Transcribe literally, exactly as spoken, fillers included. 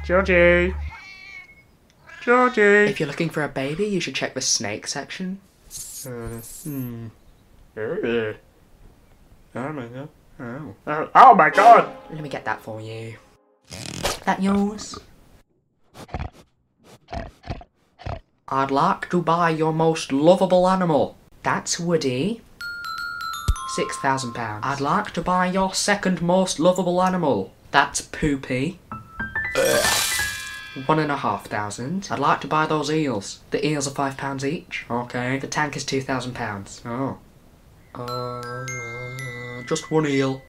Georgie! Georgie! If you're looking for a baby, you should check the snake section. Uh, hmm. Oh, oh my god. Oh. Oh, oh my god! Let me get that for you. That yours? I'd like to buy your most lovable animal. That's Woody. Six thousand pounds. I'd like to buy your second most lovable animal. That's Poopy. One and a half thousand. I'd like to buy those eels. The eels are five pounds each. Okay. The tank is two thousand pounds. Oh. Uh, just one eel.